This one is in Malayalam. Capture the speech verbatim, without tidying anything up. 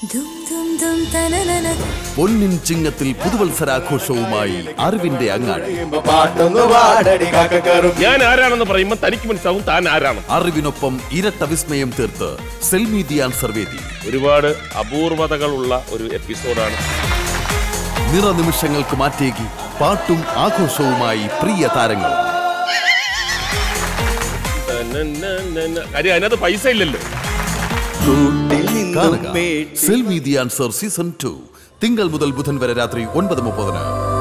പൊന്നിൻ ചിങ്ങത്തിൽ പുതുവത്സരാഘോഷവുമായി അറിവിന്റെ അങ്ങാടി. ഞാൻ ആരാണെന്ന് പറയുമ്പോൾ തനിക്ക് മനസ്സിലാവും താൻ ആരാണ്. അറിവിനൊപ്പം ഇരട്ട വിസ്മയം തീർത്ത് സെൽമി ദി ആൻസർ വേദി. ഒരുപാട് അപൂർവതകളുള്ള ഒരു എപ്പിസോഡാണ്. നിറനിമിഷങ്ങൾക്ക് മാറ്റേകി പാട്ടും ആഘോഷവുമായി പ്രിയ താരങ്ങൾ. കാര്യം അതിനകത്ത് പൈസ ഇല്ലല്ലോ. കാണുക sell me the answer season two തിങ്കൾ മുതൽ ബുധൻ വരെ രാത്രി ഒൻപത് മുപ്പതിന്.